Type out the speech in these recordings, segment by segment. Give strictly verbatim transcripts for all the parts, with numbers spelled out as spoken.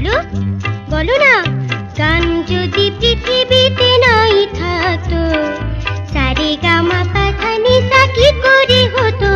বলো বলো না, গান যদি পৃথিবীতে নাই থাকতো, সারে গামা পা ধা নি সা কি করে হতো?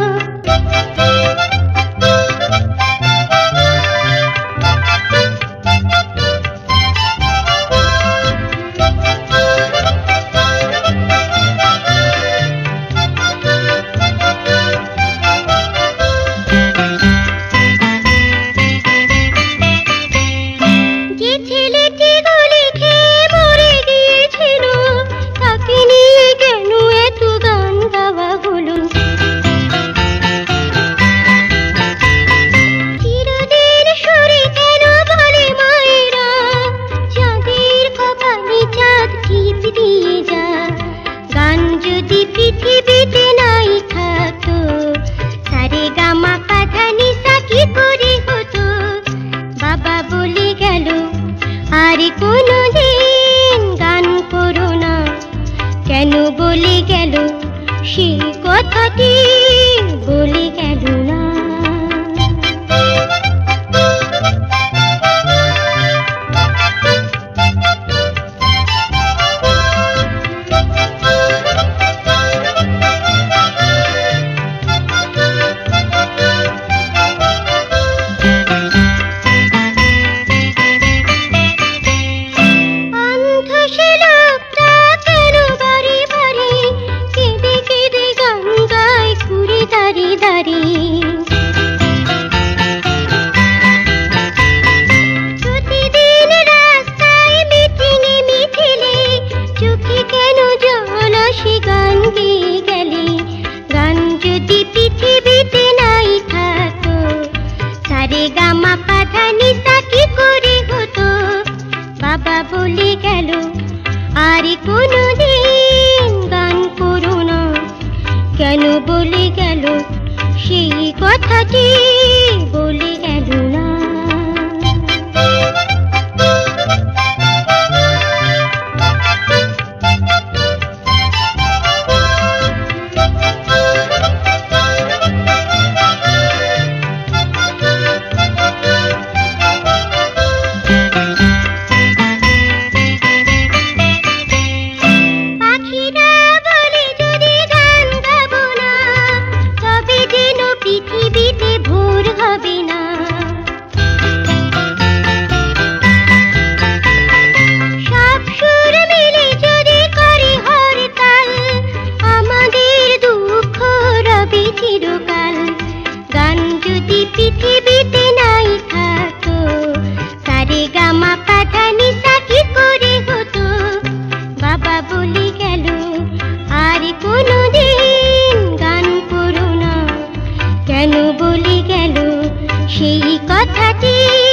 পৃথিবীতে নাই থাকতো, সারে গামা পা ধা নি সা কি করে হতো? বাবা বলে গেল আর কোনোদিন গান করো না, কেন বলে গেল সেই কথাটি বলে গেল না। প্রতিদিন রাস্তায় মিটিংয়ে মিছিলে চোখে কেন জল আসে গান গেয়ে গেলে? গান যদি পৃথিবীতে নাই থাকতো, সারে গামা পা ধা নি সা কি করে হতো? বাবা বলে গেল আর কোনোদিন গান করো না, কেন বলে গেল সেই কথাটি বলে গেল না। পাখিরা বলে যদি গান গাবো না, তবে যেন পৃথিবীতে ভোর হবে না। সব সুর মিলে যদি করে হরতাল, আমাদের দুঃখ রবে চিরকাল। গান যদি পৃথিবীতে নাই থাকতো, সারে গামা পা ধা নি সা কি করে হতো? বাবা বলে গেল আর কোনোদিন গান করো না, কেন বলে গেল সেই কথাটি